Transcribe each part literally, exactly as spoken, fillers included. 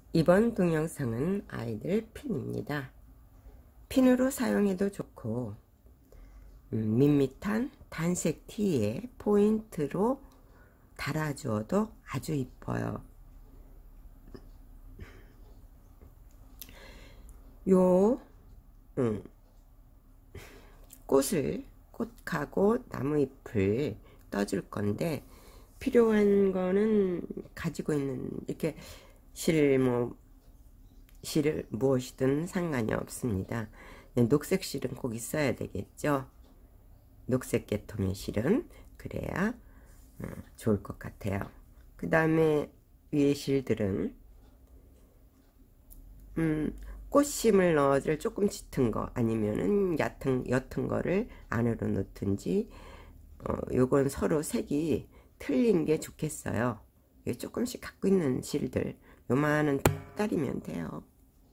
이번 동영상은 아이들 핀입니다. 핀으로 사용해도 좋고 음, 밋밋한 단색 티에 포인트로 달아주어도 아주 이뻐요. 요 음, 꽃을 꽃하고 나무잎을 떠줄 건데, 필요한 거는 가지고 있는 이렇게 실 뭐 실을 무엇이든 상관이 없습니다. 녹색 실은 꼭 있어야 되겠죠. 녹색 계통의 실은 그래야 어, 좋을 것 같아요. 그 다음에 위에 실들은 음, 꽃심을 넣어줄 조금 짙은 거 아니면은 얕은 옅은 거를 안으로 넣든지, 어, 요건 서로 색이 틀린 게 좋겠어요. 조금씩 갖고 있는 실들 요만한 딸이면 돼요.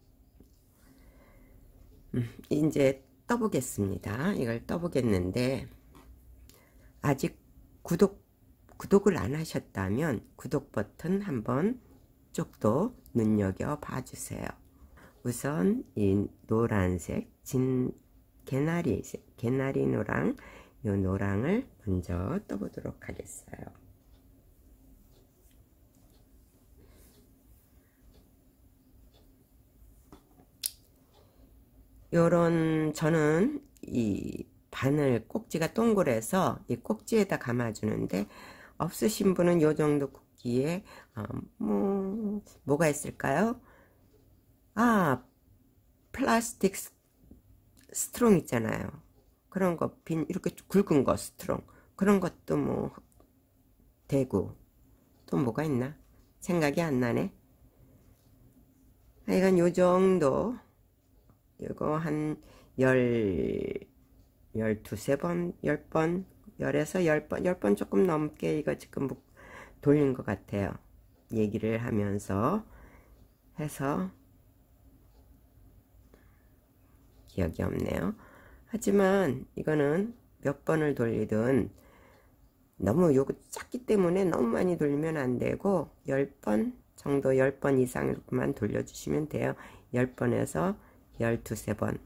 음, 이제 떠보겠습니다. 이걸 떠보겠는데, 아직 구독 구독을 안 하셨다면 구독 버튼 한번 쪽도 눈여겨 봐주세요. 우선 이 노란색 진 개나리색 개나리 노랑, 요 노랑을 먼저 떠보도록 하겠어요. 요런 저는 이 바늘 꼭지가 동그래서 이 꼭지에다 감아주는데, 없으신 분은 요 정도 굵기에 어, 뭐 뭐가 있을까요? 아, 플라스틱 스트롱 있잖아요. 그런 거 빈 이렇게 굵은 거 스트롱, 그런 것도 뭐 되고, 또 뭐가 있나 생각이 안 나네. 하여간 요 정도, 이거 한 열, 열두세 번, 열 번, 열에서 열 번, 열 번 조금 넘게 이거 지금 돌린 것 같아요. 얘기를 하면서 해서 기억이 없네요. 하지만 이거는 몇 번을 돌리든 너무 요거 작기 때문에 너무 많이 돌리면 안 되고, 열 번 정도, 열 번 이상만 돌려주시면 돼요. 열 번에서 열두세 번.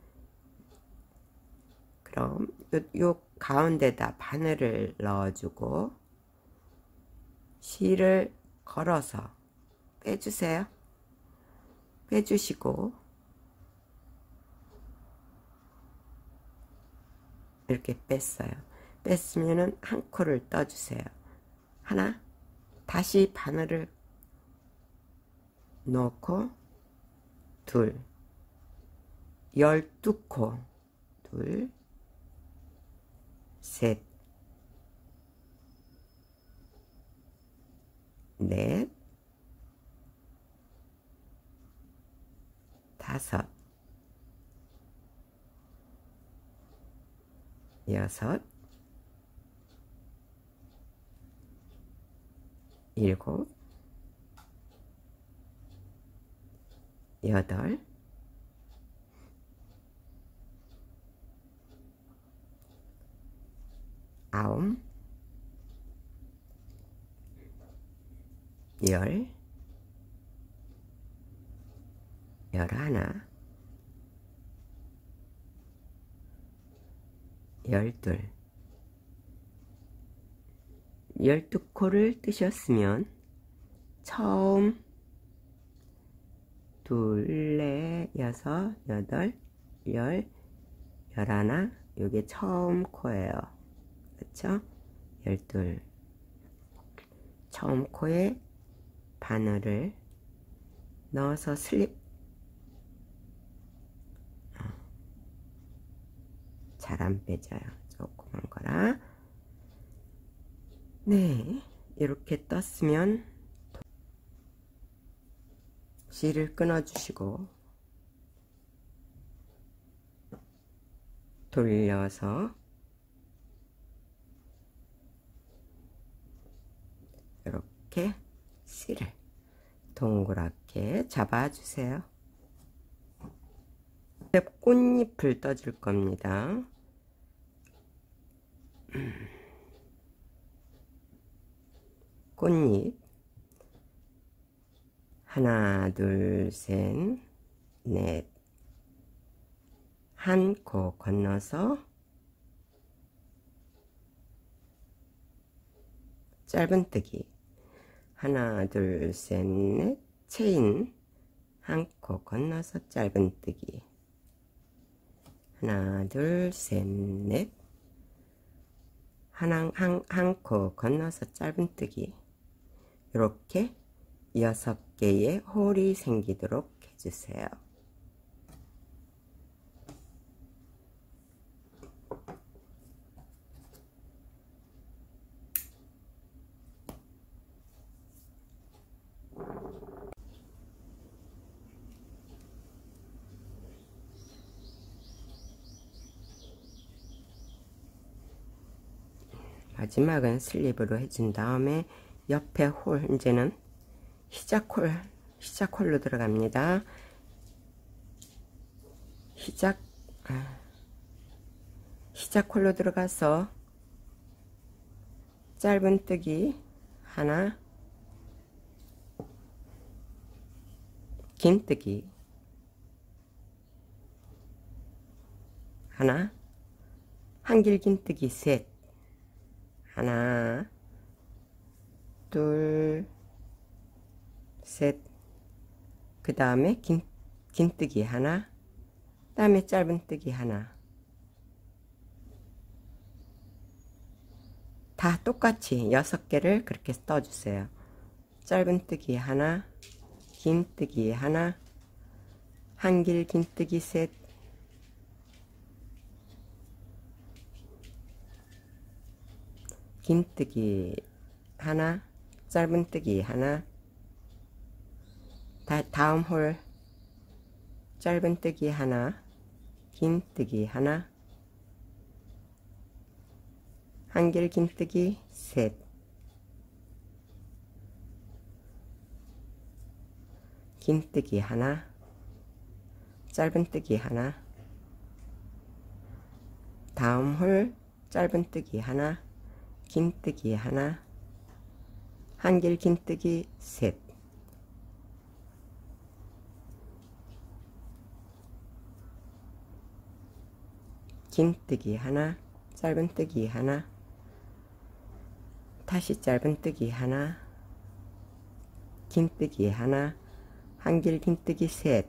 그럼 요, 요 가운데다 바늘을 넣어주고 실을 걸어서 빼주세요. 빼주시고 이렇게 뺐어요. 뺐으면은 한 코를 떠주세요. 하나, 다시 바늘을 넣고 둘, 열두 코, 둘, 셋, 넷, 다섯, 여섯, 일곱, 여덟, 아홉, 열, 열하나, 열둘, 열두 코를 뜨셨으면 처음 둘, 넷, 여섯, 여덟, 열, 열하나, 요게 처음 코예요. 그쵸? 열둘, 처음 코에 바늘을 넣어서 슬립, 잘 안 빼져요. 조그만 거라. 네, 이렇게 떴으면 실을 끊어주시고 돌려서 이렇게 실을 동그랗게 잡아주세요. 꽃잎을 떠줄 겁니다. 꽃잎 하나, 둘, 셋, 넷. 한 코 건너서 짧은뜨기. 하나, 둘, 셋, 넷. 체인 한 코 건너서 짧은뜨기. 하나, 둘, 셋, 넷. 하나, 한, 한 코 건너서 짧은뜨기. 이렇게 여섯 개의 홀이 생기도록 해주세요. 마지막은 슬립으로 해준 다음에 옆에 홀, 이제는 시작홀, 시작홀로 들어갑니다. 시작, 아, 시작홀로 들어가서 짧은뜨기 하나, 긴뜨기 하나, 한길 긴뜨기 셋, 하나, 둘, 셋, 그 다음에 긴, 긴뜨기 하나, 그 다음에 짧은뜨기 하나. 다 똑같이 여섯 개를 그렇게 떠주세요. 짧은뜨기 하나, 긴뜨기 하나, 한길 긴뜨기 셋, 긴뜨기 하나, 짧은뜨기 하나. 다, 다음 홀 짧은뜨기 하나, 긴뜨기 하나, 한길 긴뜨기 셋, 긴뜨기 하나, 짧은뜨기 하나. 다음 홀 짧은뜨기 하나, 긴뜨기 하나, 한길 긴뜨기 셋, 긴뜨기 하나, 짧은뜨기 하나, 다시 짧은뜨기 하나, 긴뜨기 하나, 한길 긴뜨기 셋,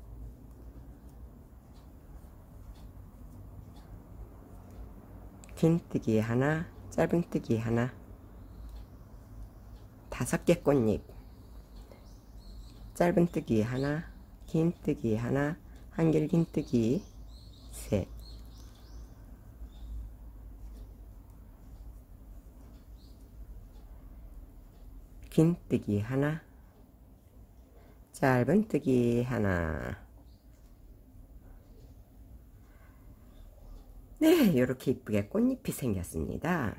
긴뜨기 하나, 짧은뜨기 하나. 다섯 개 꽃잎. 짧은뜨기 하나, 긴뜨기 하나, 한길 긴뜨기 셋, 긴뜨기 하나, 짧은뜨기 하나. 네, 이렇게 이쁘게 꽃잎이 생겼습니다.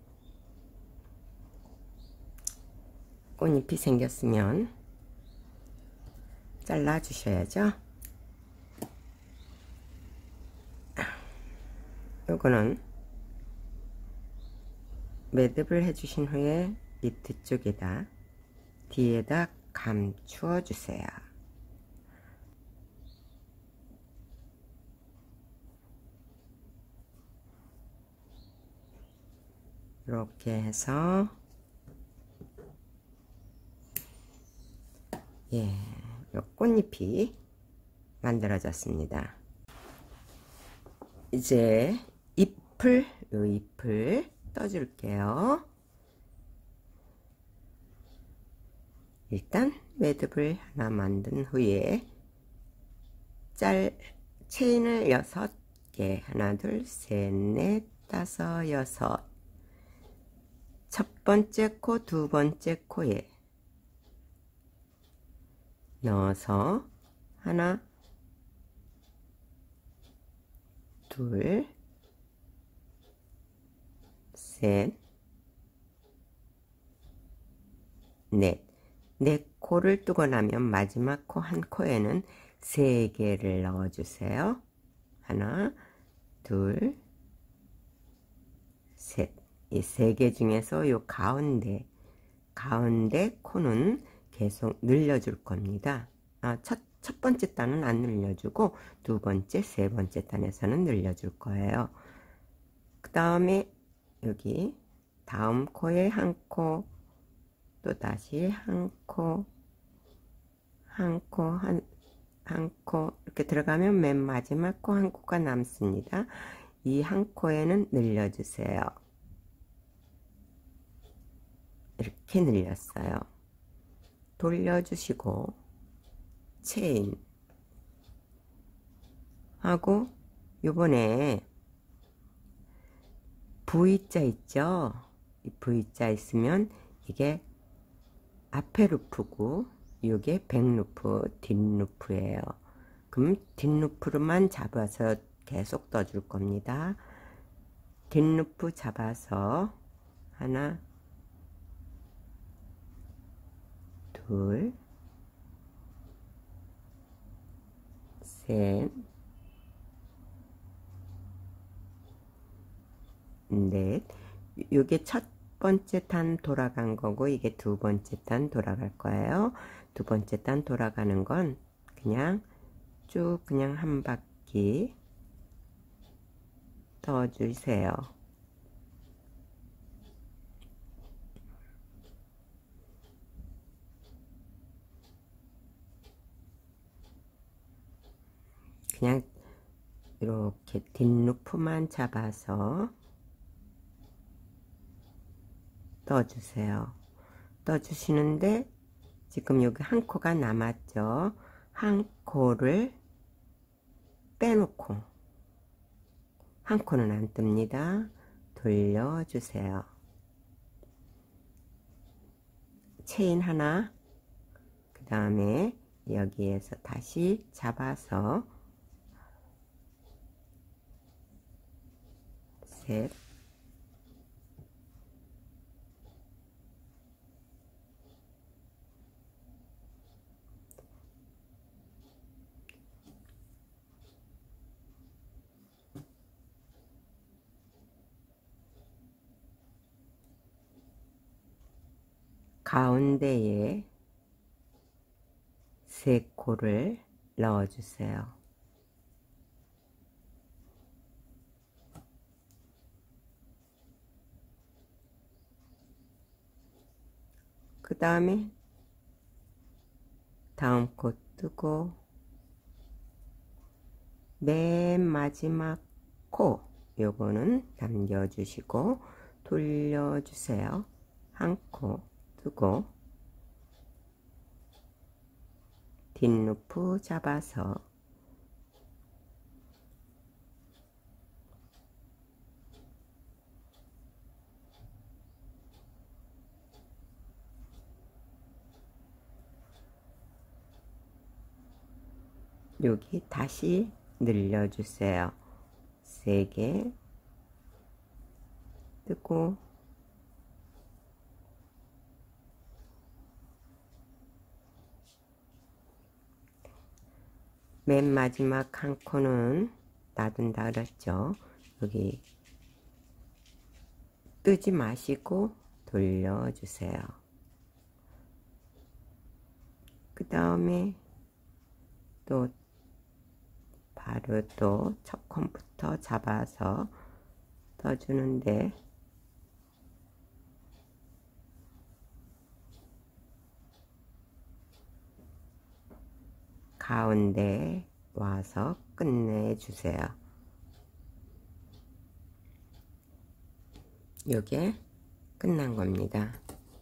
꽃잎이 생겼으면 잘라 주셔야죠. 요거는 매듭을 해주신 후에 이 뒤쪽에다 뒤에다 감추어 주세요. 이렇게 해서 예, 요 꽃잎이 만들어졌습니다. 이제 잎을, 요 잎을 떠줄게요. 일단 매듭을 하나 만든 후에 짤 체인을 여섯 개, 하나, 둘, 셋, 넷, 다섯, 여섯. 첫 번째 코, 두 번째 코에 넣어서 하나, 둘, 셋, 넷. 네 코를 뜨고 나면 마지막 코 한 코에는 세 개를 넣어주세요. 하나, 둘, 셋. 이 세 개 중에서 요 가운데, 가운데 코는 계속 늘려줄 겁니다. 아, 첫, 첫 번째 단은 안 늘려주고 두 번째, 세 번째 단에서는 늘려줄 거예요. 그 다음에 여기 다음 코에 한 코, 또 다시 한 코, 한 코, 한, 한 코 이렇게 들어가면 맨 마지막 코 한 코가 남습니다. 이 한 코에는 늘려주세요. 이렇게 늘렸어요. 돌려주시고 체인 하고 요번에 V자 있죠? 이 V자 있으면 이게 앞에 루프고 이게 백 루프, 뒷 루프예요. 그럼 뒷 루프로만 잡아서 계속 떠줄 겁니다. 뒷 루프 잡아서 하나, 둘, 셋, 넷. 요게 첫 번째 단 돌아간 거고 이게 두 번째 단 돌아갈 거예요. 두 번째 단 돌아가는 건 그냥 쭉 그냥 한 바퀴 떠주세요. 그냥 이렇게 뒷루프만 잡아서 떠주세요. 떠주시는데 지금 여기 한 코가 남았죠. 한 코를 빼놓고 한 코는 안 뜹니다. 돌려주세요. 체인 하나, 그 다음에 여기에서 다시 잡아서 셋, 가운데에 세 코를 넣어주세요. 그 다음에 다음 코 뜨고 맨 마지막 코 요거는 남겨주시고 돌려주세요. 한 코 뜨고 뒷루프 잡아서 여기 다시 늘려주세요. 세 개 뜨고 맨 마지막 한 코는 놔둔다 그랬죠. 여기 뜨지 마시고 돌려주세요. 그 다음에 또 바로 또 첫 콤부터 잡아서 떠주는데 가운데 와서 끝내주세요. 요게 끝난 겁니다.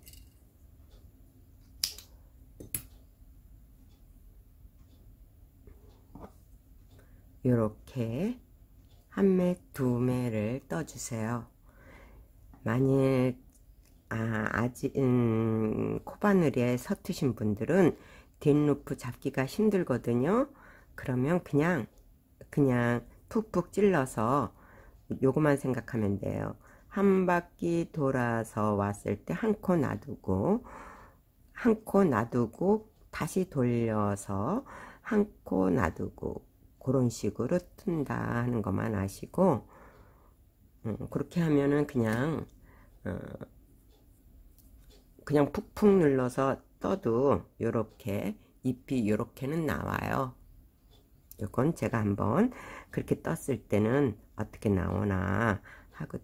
요렇게 한 매, 두 매를 떠주세요. 만일 아, 아직 음, 코바늘에 서투신 분들은 뒷루프 잡기가 힘들거든요. 그러면 그냥 그냥 푹푹 찔러서 요거만 생각하면 돼요. 한 바퀴 돌아서 왔을 때 한 코 놔두고 한 코 놔두고 다시 돌려서 한 코 놔두고 그런 식으로 튼다 하는 것만 아시고 음, 그렇게 하면은 그냥 어, 그냥 푹푹 눌러서 떠도 요렇게 잎이 요렇게는 나와요. 요건 제가 한번 그렇게 떴을 때는 어떻게 나오나 하고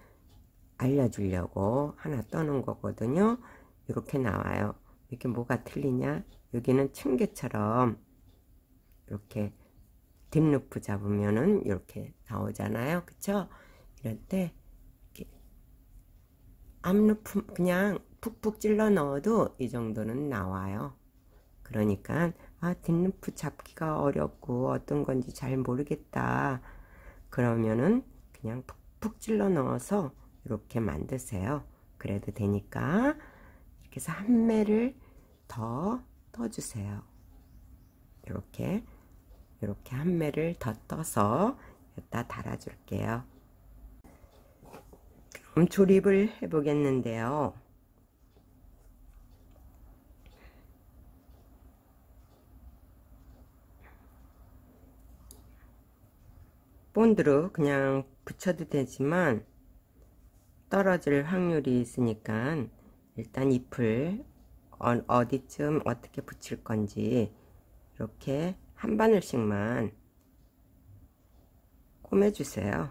알려주려고 하나 떠는 거거든요. 이렇게 나와요. 이게 뭐가 틀리냐? 여기는 층계처럼 이렇게 뒷루프 잡으면은 이렇게 나오잖아요. 그쵸? 이럴 때 이렇게 앞루프 그냥 푹푹 찔러 넣어도 이 정도는 나와요. 그러니까 아 뒷루프 잡기가 어렵고 어떤 건지 잘 모르겠다 그러면은 그냥 푹푹 찔러 넣어서 이렇게 만드세요. 그래도 되니까 이렇게 해서 한 매를 더 떠주세요. 이렇게 이렇게 한 매를 더 떠서 여기다 달아줄게요. 그럼 조립을 해 보겠는데요. 본드로 그냥 붙여도 되지만 떨어질 확률이 있으니까 일단 잎을 어디쯤 어떻게 붙일 건지 이렇게 한 바늘씩만 꼬매주세요.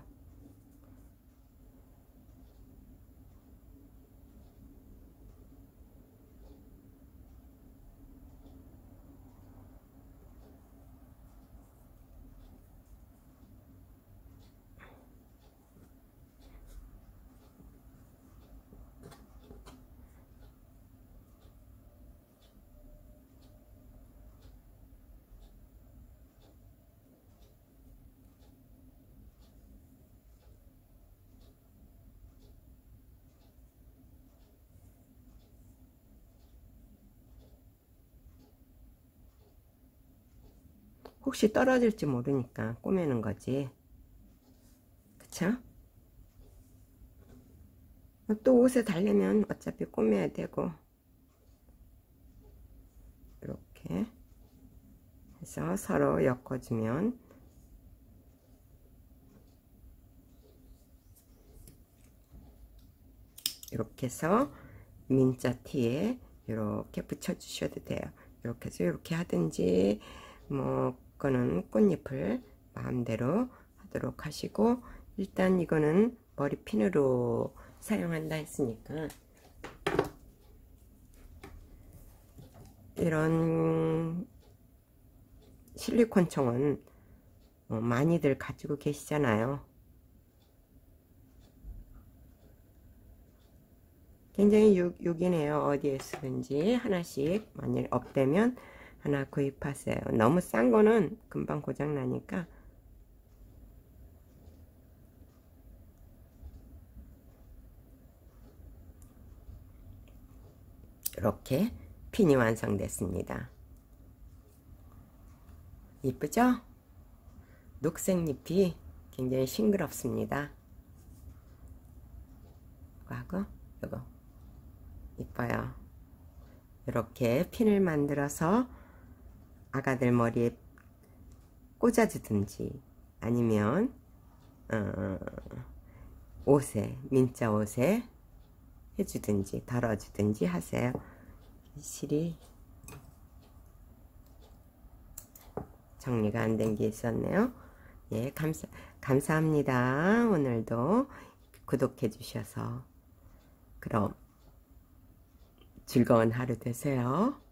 혹시 떨어질지 모르니까 꼬매는 거지. 그쵸? 또 옷에 달려면 어차피 꼬매야 되고 이렇게 해서 서로 엮어주면 이렇게 해서 민자 티에 이렇게 붙여 주셔도 돼요. 이렇게 해서 이렇게 하든지 뭐 거는 꽃잎을 마음대로 하도록 하시고 일단 이거는 머리핀으로 사용한다 했으니까 이런 실리콘 총은 어, 많이들 가지고 계시잖아요. 굉장히 유, 유기네요. 어디에 쓰든지 하나씩 만일 없다면 하나 구입하세요. 너무 싼 거는 금방 고장 나니까. 이렇게 핀이 완성됐습니다. 이쁘죠? 녹색잎이 굉장히 싱그럽습니다. 하고 이거 이뻐요. 이렇게 핀을 만들어서 아가들 머리에 꽂아주든지 아니면 어, 옷에 민자 옷에 해주든지 덜어주든지 하세요. 실이 정리가 안 된 게 있었네요. 예, 감사, 감사합니다. 오늘도 구독해 주셔서. 그럼 즐거운 하루 되세요.